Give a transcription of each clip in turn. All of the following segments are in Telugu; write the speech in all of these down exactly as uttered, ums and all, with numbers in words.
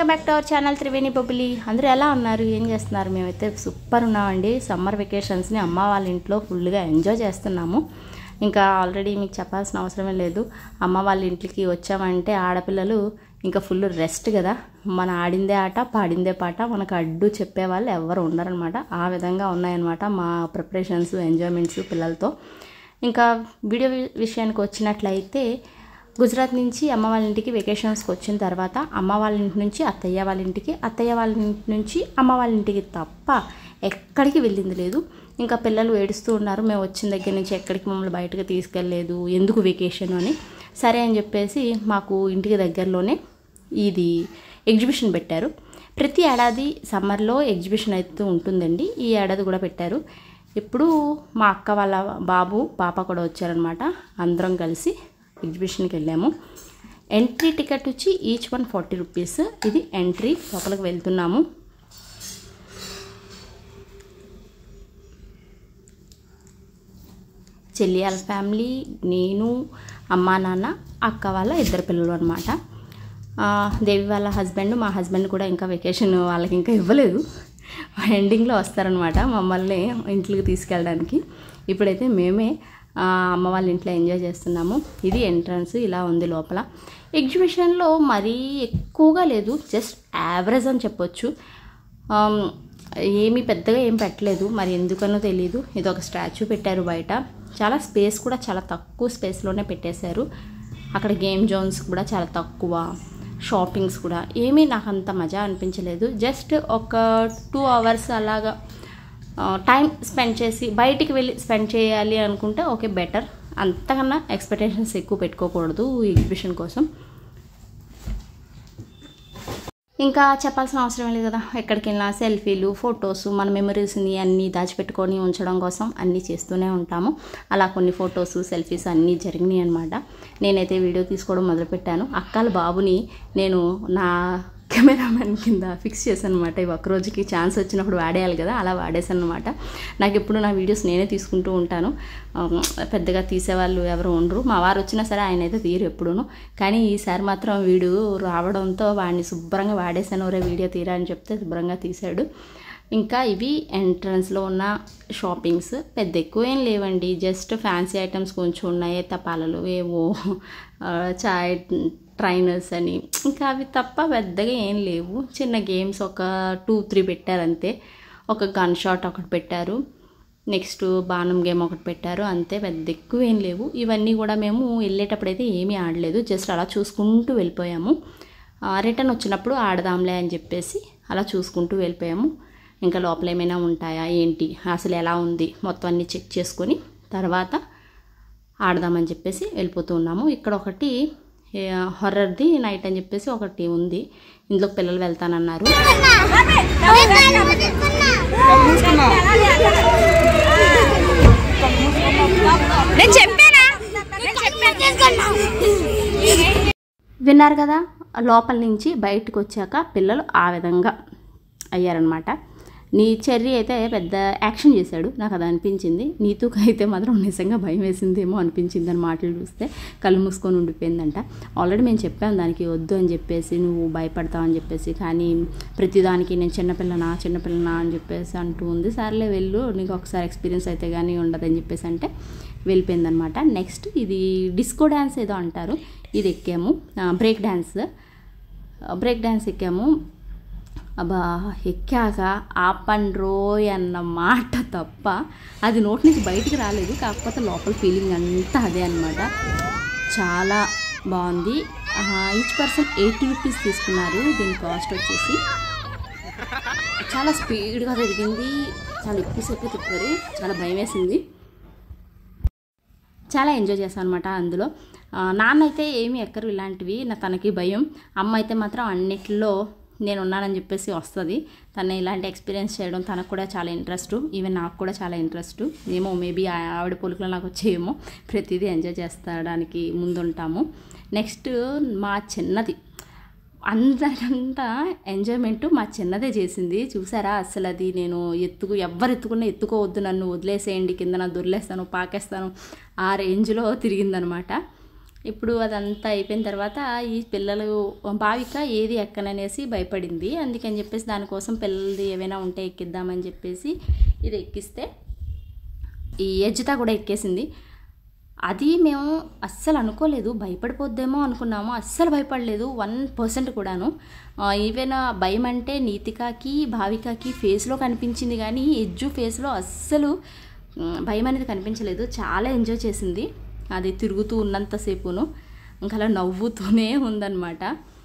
Welcome back to our channel Triveni Bobbili. అందరూ ఎలా ఉన్నారు, ఏం చేస్తున్నారు? మేమైతే సూపర్ ఉన్నామండి. సమ్మర్ వెకేషన్స్ని అమ్మ వాళ్ళ ఇంట్లో ఫుల్గా ఎంజాయ్ చేస్తున్నాము. ఇంకా ఆల్రెడీ మీకు చెప్పాల్సిన అవసరమే లేదు. అమ్మ వాళ్ళ ఇంటికి వచ్చామంటే ఆడపిల్లలు ఇంకా ఫుల్ రెస్ట్ కదా. మన ఆడిందే ఆట పాడిందే పాట, మనకు అడ్డు చెప్పేవాళ్ళు ఎవరు ఉండరనమాట. ఆ విధంగా ఉన్నాయన్నమాట మా ప్రిపరేషన్స్, ఎంజాయ్మెంట్స్ పిల్లలతో. ఇంకా వీడియో విషయానికి వచ్చినట్లయితే గుజరాత్ నుంచి అమ్మ వాళ్ళ ఇంటికి వెకేషన్స్కి వచ్చిన తర్వాత అమ్మ వాళ్ళ ఇంటి నుంచి అత్తయ్య వాళ్ళ ఇంటికి, అత్తయ్య వాళ్ళ ఇంటి నుంచి అమ్మ వాళ్ళ ఇంటికి తప్ప ఎక్కడికి వెళ్ళింది లేదు. ఇంకా పిల్లలు ఏడుస్తూ ఉన్నారు, మేము వచ్చిన దగ్గర నుంచి ఎక్కడికి మమ్మల్ని బయటకు తీసుకెళ్ళలేదు, ఎందుకు వెకేషన్ అని. సరే అని చెప్పేసి మాకు ఇంటికి దగ్గరలోనే ఇది ఎగ్జిబిషన్ పెట్టారు. ప్రతి ఏడాది సమ్మర్లో ఎగ్జిబిషన్ అయితే ఉంటుందండి. ఈ ఏడాది కూడా పెట్టారు. ఇప్పుడు మా అక్క వాళ్ళ బాబు పాప కూడా వచ్చారనమాట. అందరం కలిసి ఎగ్జిబిషన్కి వెళ్ళాము. ఎంట్రీ టికెట్ వచ్చి ఈచ్ వన్ ఫార్టీ రూపీస్. ఇది ఎంట్రీ. లోపలికి వెళ్తున్నాము. చెల్లియాల ఫ్యామిలీ, నేను, అమ్మ నాన్న, అక్క వాళ్ళ ఇద్దరు పిల్లలు అనమాట. దేవి వాళ్ళ హస్బెండ్, మా హస్బెండ్ కూడా ఇంకా వెకేషన్ వాళ్ళకి ఇంకా ఇవ్వలేదు. ఎండింగ్లో వస్తారనమాట మమ్మల్ని ఇంట్లోకి తీసుకెళ్ళడానికి. ఇప్పుడైతే మేమే అమ్మ వాళ్ళ ఇంట్లో ఎంజాయ్ చేస్తున్నాము. ఇది ఎంట్రన్స్, ఇలా ఉంది లోపల. ఎగ్జిబిషన్లో మరీ ఎక్కువగా లేదు, జస్ట్ యావరేజ్ అని చెప్పొచ్చు. ఏమీ పెద్దగా ఏం పెట్టలేదు, మరి ఎందుకనో తెలీదు. ఇది ఒక స్టాచ్యూ పెట్టారు బయట. చాలా స్పేస్ కూడా చాలా తక్కువ స్పేస్లోనే పెట్టేశారు. అక్కడ గేమ్ జోన్స్ కూడా చాలా తక్కువ, షాపింగ్స్ కూడా ఏమీ నాకు అంత మజా అనిపించలేదు. జస్ట్ ఒక టూ అవర్స్ అలాగా టైం స్పెండ్ చేసి బయటికి వెళ్ళి స్పెండ్ చేయాలి అనుకుంటే ఓకే, బెటర్. అంతకన్నా ఎక్స్పెక్టేషన్స్ ఎక్కువ పెట్టుకోకూడదు ఈ ఎగ్జిబిషన్ కోసం. ఇంకా చెప్పాల్సిన అవసరం లేదు కదా. ఎక్కడికి వెళ్ళినా సెల్ఫీలు, ఫొటోస్, మన మెమరీస్ని అన్నీ దాచిపెట్టుకొని ఉంచడం కోసం అన్నీ చేస్తూనే ఉంటాము. అలా కొన్ని ఫొటోస్, సెల్ఫీస్ అన్నీ జరిగినాయి అనమాట. నేనైతే వీడియో తీసుకోవడం మొదలుపెట్టాను. అక్కల బాబుని నేను నా కెమెరామెన్ కింద ఫిక్స్ చేశాను అనమాట. ఇవి ఒక రోజుకి ఛాన్స్ వచ్చినప్పుడు వాడేయాలి కదా, అలా వాడేసాను అనమాట. నాకు ఎప్పుడు నా వీడియోస్ నేనే తీసుకుంటూ ఉంటాను. పెద్దగా తీసేవాళ్ళు ఎవరు ఉండరు. మా వారు వచ్చినా సరే ఆయన అయితే తీరు ఎప్పుడూను. కానీ ఈసారి మాత్రం వీడు రావడంతో వాడిని శుభ్రంగా వాడేసాను. ఒరే వీడియో తీరా అని చెప్తే శుభ్రంగా తీశాడు. ఇంకా ఇవి ఎంట్రన్స్లో ఉన్న షాపింగ్స్. పెద్ద ఎక్కువ ఏం లేవండి, జస్ట్ ఫ్యాన్సీ ఐటమ్స్ కొంచెం ఉన్నాయి. తపాలలు ఏవో, చాయ్ ట్రైనర్స్ అని, ఇంకా అవి తప్ప పెద్దగా ఏం లేవు. చిన్న గేమ్స్ ఒక టూ త్రీ పెట్టారంతే. ఒక గన్ షాట్ ఒకటి పెట్టారు, నెక్స్ట్ బాణం గేమ్ ఒకటి పెట్టారు, అంతే. పెద్ద ఎక్కువ ఏం లేవు. ఇవన్నీ కూడా మేము వెళ్ళేటప్పుడైతే ఏమీ ఆడలేదు, జస్ట్ అలా చూసుకుంటూ వెళ్ళిపోయాము. రిటర్న్ వచ్చినప్పుడు ఆడదాంలే అని చెప్పేసి అలా చూసుకుంటూ వెళ్ళిపోయాము. ఇంకా లోపల ఏమైనా ఉంటాయా ఏంటి, అసలు ఎలా ఉంది మొత్తం అన్నీ చెక్ చేసుకొని తర్వాత ఆడదామని చెప్పేసి వెళ్ళిపోతూ ఉన్నాము. ఇక్కడ ఒకటి హర్రర్ది నైట్ అని చెప్పేసి ఒకటి ఉంది. ఇందులో పిల్లలు వెళ్తానన్నారు. విన్నారు కదా, లోపల నుంచి బయటకు వచ్చాక పిల్లలు ఆ విధంగా అయ్యారనమాట. నీ చెర్రీ అయితే పెద్ద యాక్షన్ చేశాడు, నాకు అది అనిపించింది. నీతుకు అయితే మాత్రం నిజంగా భయం వేసిందేమో అనిపించింది అని మాటలు చూస్తే. కళ్ళు మూసుకొని ఉండిపోయిందంట. ఆల్రెడీ మేము చెప్పాము దానికి వద్దు అని చెప్పేసి, నువ్వు భయపడతావు అని చెప్పేసి. కానీ ప్రతిదానికి నేను చిన్నపిల్లనా చిన్నపిల్లనా అని చెప్పేసి అంటూ ఉంది. సర్లే వెళ్ళు, నీకు ఒకసారి ఎక్స్పీరియన్స్ అయితే కానీ ఉండదని చెప్పేసి అంటే వెళ్ళిపోయిందనమాట. నెక్స్ట్ ఇది డిస్కో డ్యాన్స్ ఏదో అంటారు, ఇది ఎక్కాము. బ్రేక్ డ్యాన్స్ బ్రేక్ డ్యాన్స్ ఎక్కాము. అబ్బా, ఎక్కాక ఆపండ్రోయ్ అన్న మాట తప్ప అది నోటి నుంచి బయటికి రాలేదు. కాకపోతే లోపల ఫీలింగ్ అంతా అదే అనమాట. చాలా బాగుంది. ఈచ్ పర్సన్ ఎయిటీ రూపీస్ తీసుకున్నారు. దీని కాస్ట్ వచ్చేసి చాలా స్పీడ్గా తిరిగింది, చాలా ఎక్కువసేపు తిప్పారు, చాలా భయం వేసింది. చాలా ఎంజాయ్ చేశాను అనమాట అందులో. నాన్న అయితే ఏమీ ఎక్కరు ఇలాంటివి, నా తనకి భయం. అమ్మ అయితే మాత్రం అన్నిట్లో నేను ఉన్నానని చెప్పేసి వస్తుంది. తను ఇలాంటి ఎక్స్పీరియన్స్ చేయడం తనకు కూడా చాలా ఇంట్రెస్ట్, ఈవెన్ నాకు కూడా చాలా ఇంట్రెస్ట్. ఏమో మేబీ ఆవిడ పొలుకులో నాకు వచ్చేమో. ప్రతిదీ ఎంజాయ్ చేస్తాడానికి ముందుంటాము. నెక్స్ట్ మా చిన్నది, అందరంతా ఎంజాయ్మెంట్ మా చిన్నదే చేసింది. చూసారా అసలు అది, నేను ఎత్తుకు ఎవ్వరు ఎత్తుకున్నా ఎత్తుకోవద్దు, నన్ను వదిలేసేయండి, కింద నా దొరిలేస్తాను, పాకేస్తాను, ఆ రేంజ్లో తిరిగిందనమాట. ఇప్పుడు అదంతా అయిపోయిన తర్వాత ఈ పిల్లలు భావిక ఏది ఎక్కననేసి భయపడింది. అందుకని చెప్పేసి దానికోసం పిల్లలది ఏమైనా ఉంటే ఎక్కిద్దామని చెప్పేసి ఇది ఎక్కిస్తే ఈ ఎజ్జితా కూడా ఎక్కేసింది. అది మేము అస్సలు అనుకోలేదు, భయపడిపోద్దేమో అనుకున్నాము. అస్సలు భయపడలేదు వన్ పర్సెంట్ కూడాను. ఈవెన్ భయం అంటే నీతికాకి భావికకి ఫేస్లో కనిపించింది, కానీ ఎజ్జు ఫేస్లో అస్సలు భయం అనేది కనిపించలేదు. చాలా ఎంజాయ్ చేసింది అది తిరుగుతూ ఉన్నంతసేపును. ఇంకా అలా నవ్వుతూనే ఉందన్నమాట.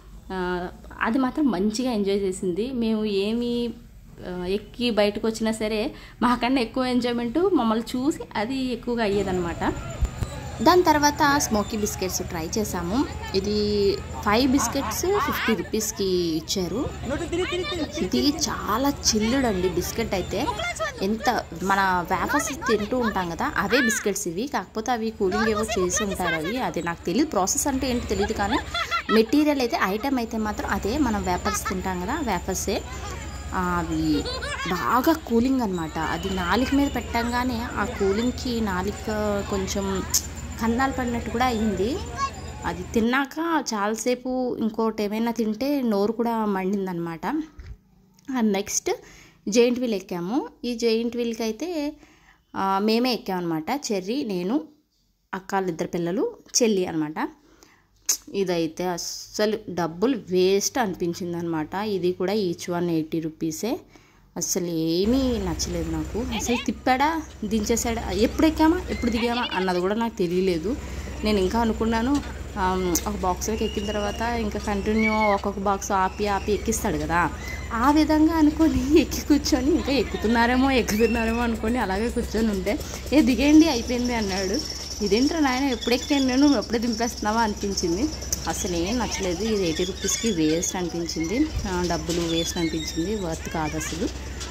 అది మాత్రం మంచిగా ఎంజాయ్ చేసింది. మేము ఏమి ఎక్కి బయటకు వచ్చినా సరే మాకన్నా ఎక్కువ ఎంజాయ్మెంటు మమ్మల్ని చూసి అది ఎక్కువగా అయ్యేదన్నమాట. దాని తర్వాత స్మోకీ బిస్కెట్స్ ట్రై చేసాము. ఇది ఫైవ్ బిస్కెట్స్ ఫిఫ్టీ రూపీస్కి ఇచ్చారు. ఇది చాలా చిల్లుడండి బిస్కెట్ అయితే. ఎంత మన వేఫర్స్ తింటూ ఉంటాం కదా అవే బిస్కెట్స్ ఇవి, కాకపోతే అవి కూలింగ్ ఏవో చేసి ఉంటారు. అవి అది నాకు తెలియదు, ప్రాసెస్ అంటే ఏంటి తెలియదు, కానీ మెటీరియల్ అయితే ఐటమ్ అయితే మాత్రం అదే మనం వేఫర్స్ తింటాం కదా వేఫర్సే. అవి బాగా కూలింగ్ అనమాట. అది నాలుక మీద పెట్టంగానే ఆ కూలింగ్కి నాలుక కొంచెం కన్నాలు పడినట్టు కూడా అయింది. అది తిన్నాక చాలాసేపు ఇంకోటి ఏమైనా తింటే నోరు కూడా మండిందనమాట. నెక్స్ట్ జెయింట్ వీల్ ఎక్కాము. ఈ జెయింట్ వీల్కి అయితే మేమే ఎక్కామన్నమాట. చెర్రీ, నేను, అక్కలు ఇద్దరు పిల్లలు, చెల్లి అనమాట. ఇదైతే అస్సలు డబ్బులు వేస్ట్ అనిపించింది అనమాట. ఇది కూడా ఈచ్ వన్ ఎయిటీ రూపీసే. అస్సలు ఏమీ నచ్చలేదు నాకు. అసలు తిప్పాడా దించేసాడా, ఎప్పుడు ఎక్కామా ఎప్పుడు దిగామా అన్నది కూడా నాకు తెలియలేదు. నేను ఇంకా అనుకున్నాను ఒక బాక్స్లోకి ఎక్కిన తర్వాత ఇంకా కంటిన్యూ ఒక్కొక్క బాక్స్ ఆపి ఆపి ఎక్కిస్తాడు కదా, ఆ విధంగా అనుకొని ఎక్కి కూర్చొని ఇంకా ఎక్కుతున్నారేమో ఎక్కుతున్నారేమో అనుకొని అలాగే కూర్చొని ఉంటే ఏ దిగేయండి అయిపోయింది అన్నాడు. ఇదేంట్రా నాయన ఎప్పుడు ఎక్కాను నేను, ఎప్పుడే దింపేస్తున్నావా అనిపించింది. అసలు ఏం నచ్చలేదు. ఇది ఎయిటీ రూపీస్కి వేస్ట్ అనిపించింది, డబ్బులు వేస్ట్ అనిపించింది, వర్త్ కాదు అసలు.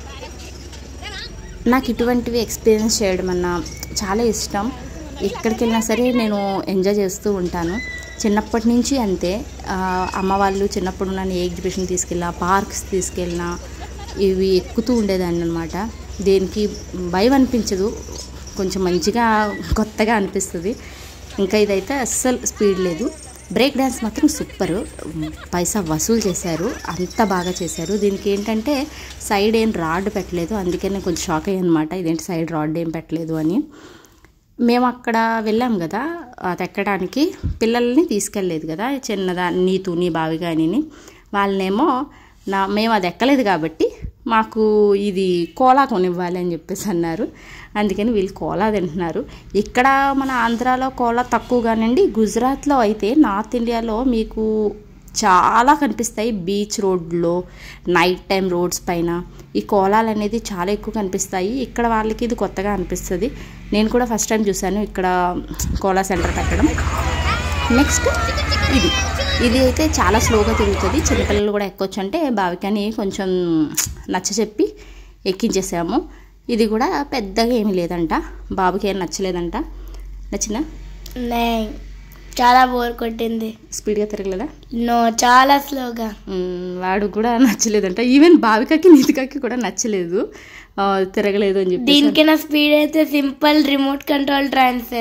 నాకు ఇటువంటివి ఎక్స్పీరియన్స్ చేయడం అన్న చాలా ఇష్టం. ఎక్కడికి వెళ్ళినా సరే నేను ఎంజాయ్ చేస్తూ ఉంటాను. చిన్నప్పటి నుంచి అంతే. అమ్మ వాళ్ళు చిన్నప్పుడు నన్ను ఏ ఎగ్జిబిషన్ తీసుకెళ్ళినా, పార్క్స్ తీసుకెళ్ళినా ఇవి ఎక్కుతూ ఉండేదాన్ని అనమాట. దేనికి భయం అనిపించదు, కొంచెం మంచిగా కొత్తగా అనిపిస్తుంది. ఇంకా ఇదైతే అస్సలు స్పీడ్ లేదు. బ్రేక్ డ్యాన్స్ మాత్రం సూపరు, పైసా వసూలు చేశారు, అంత బాగా చేశారు. దీనికి ఏంటంటే సైడ్ ఏం రాడ్ పెట్టలేదు, అందుకే నేను కొంచెం షాక్ అయ్యాను అనమాట. ఇదేంటి సైడ్ రాడ్ ఏం పెట్టలేదు అని. మేము అక్కడ వెళ్ళాం కదా అది ఎక్కడానికి, పిల్లల్ని తీసుకెళ్ళలేదు కదా, చిన్నదా నీతు నీ బావిగా అని. వాళ్ళనేమో నా మేము అది ఎక్కలేదు కాబట్టి మాకు ఇది కోలా కొనివ్వాలి అని చెప్పేసి అన్నారు. అందుకని వీళ్ళు కోలా తింటున్నారు. ఇక్కడ మన ఆంధ్రాలో కోలా తక్కువగానండి, గుజరాత్లో అయితే నార్త్ ఇండియాలో మీకు చాలా కనిపిస్తాయి. బీచ్ రోడ్లో నైట్ టైం రోడ్స్ పైన ఈ కోలాలు అనేది చాలా ఎక్కువ కనిపిస్తాయి. ఇక్కడ వాళ్ళకి ఇది కొత్తగా అనిపిస్తుంది. నేను కూడా ఫస్ట్ టైం చూశాను ఇక్కడ కోలా సెంటర్ పెట్టడం. నెక్స్ట్ ఇది ఇది అయితే చాలా స్లోగా తిరుగుతుంది, చిన్నపిల్లలు కూడా ఎక్కొచ్చు అంటే బావికని కొంచెం నచ్చ చెప్పి ఎక్కించేసాము. ఇది కూడా పెద్దగా ఏమీ లేదంట, బాబుకి ఏం నచ్చలేదంట. నచ్చిందా? చాలా బోర్ కొట్టింది. స్పీడ్గా తిరగలేదా? నో, చాలా స్లోగా. వాడు కూడా నచ్చలేదంట. ఈవెన్ భావికకి నీతికకి కూడా నచ్చలేదు, తిరగలేదు అని చెప్పి. దీనికైనా స్పీడ్ అయితే సింపుల్ రిమోట్ కంట్రోల్ ట్రైన్సే.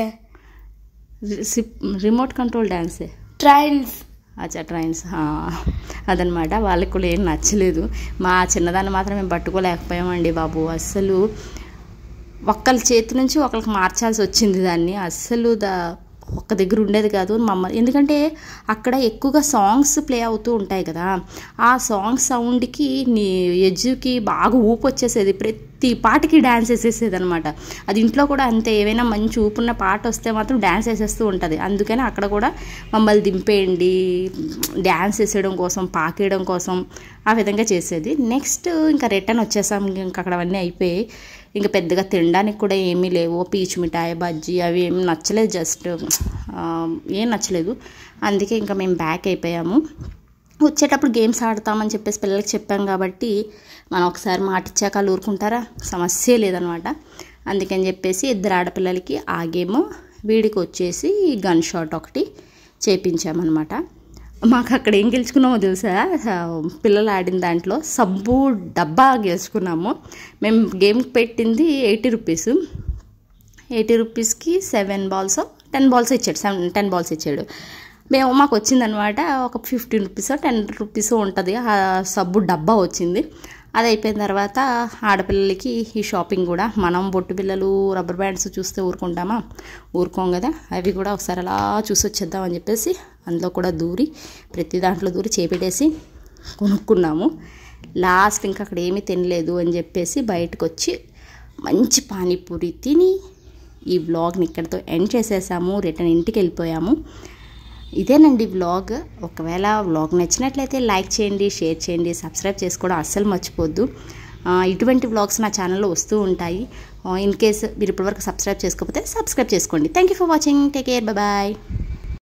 రిమోట్ కంట్రోల్ డాన్సే ట్రైన్స్. అచ్చా ట్రైన్స్ అదనమాట. వాళ్ళకి కూడా ఏం నచ్చలేదు. మా చిన్నదాన్ని మాత్రం మేము పట్టుకోలేకపోయామండి బాబు. అస్సలు ఒక్కళ్ళ చేతి నుంచి ఒకరికి మార్చాల్సి వచ్చింది దాన్ని. అస్సలు దా ఒక్క దగ్గర ఉండేది కాదు మమ్మల్ని, ఎందుకంటే అక్కడ ఎక్కువగా సాంగ్స్ ప్లే అవుతూ ఉంటాయి కదా, ఆ సాంగ్ సౌండ్కి నీ ఎజ్జుకి బాగా ఊపు వచ్చేసేది, ప్రతి పాటకి డ్యాన్స్ వేసేసేది అనమాట. అది ఇంట్లో కూడా అంతే, ఏవైనా మంచి ఊపున్న పాట వస్తే మాత్రం డ్యాన్స్ వేసేస్తూ ఉంటుంది. అందుకని అక్కడ కూడా మమ్మల్ని దింపేయండి డ్యాన్స్ వేసేయడం కోసం, పాకేయడం కోసం ఆ విధంగా చేసేది. నెక్స్ట్ ఇంకా రిటర్న్ వచ్చేసాం. ఇంకా అక్కడ అవన్నీ అయిపోయి ఇంకా పెద్దగా తినడానికి కూడా ఏమీ లేవు. పీచు మిఠాయి, బజ్జీ అవి ఏమి నచ్చలేదు, జస్ట్ ఏం నచ్చలేదు. అందుకే ఇంకా మేము బ్యాక్ అయిపోయాము. వచ్చేటప్పుడు గేమ్స్ ఆడతామని చెప్పేసి పిల్లలకి చెప్పాం కాబట్టి మనం ఒకసారి మాట ఇచ్చాక వాళ్ళు ఊరుకుంటారా, సమస్య లేదనమాట. అందుకని చెప్పేసి ఇద్దరు ఆడపిల్లలకి ఆ గేమ్, వీడికి వచ్చేసి గన్ షాట్ ఒకటి చేపించామన్నమాట. మాకు అక్కడ ఏం గెలుచుకున్నామో తెలుసా, పిల్లలు ఆడిన దాంట్లో సబ్బు డబ్బా గెలుచుకున్నాము. మేము గేమ్ పెట్టింది ఎయిటీ రూపీస్ ఎయిటీ రూపీస్కి సెవెన్ బాల్స్ టెన్ బాల్స్ ఇచ్చాడు, సెవెన్ టెన్ బాల్స్ ఇచ్చాడు. మేము మాకు వచ్చిందనమాట ఒక ఫిఫ్టీన్ రూపీస్ టెన్ రూపీస్ ఉంటుంది ఆ సబ్బు డబ్బా వచ్చింది. అది అయిపోయిన తర్వాత ఆడపిల్లలకి ఈ షాపింగ్ కూడా, మనం బొట్టు పిల్లలు రబ్బర్ బ్యాండ్స్ చూస్తే ఊరుకుంటామా, ఊరుకోం కదా, అవి కూడా ఒకసారి అలా చూసి వచ్చేద్దాం అని చెప్పేసి అందులో కూడా దూరి ప్రతి దాంట్లో దూరి చేపెట్టేసి కొనుక్కున్నాము. లాస్ట్ ఇంకా అక్కడ ఏమీ తినలేదు అని చెప్పేసి బయటకు వచ్చి మంచి పానీపూరి తిని ఈ వ్లాగ్ని ఇక్కడితో ఎండ్ చేసేసాము. రిటర్న్ ఇంటికి వెళ్ళిపోయాము. ఇదేనండి వ్లాగ్. ఒకవేళ వ్లాగ్ నచ్చినట్లయితే లైక్ చేయండి, షేర్ చేయండి, సబ్స్క్రైబ్ చేసుకోవడం అస్సలు మర్చిపోద్దు. ఇటువంటి వ్లాగ్స్ నా ఛానల్లో వస్తూ ఉంటాయి. ఇన్ కేస్ మీరు ఇప్పటివరకు సబ్స్క్రైబ్ చేసుకోకపోతే సబ్స్క్రైబ్ చేసుకోండి. Thank you for watching. Take care. Bye.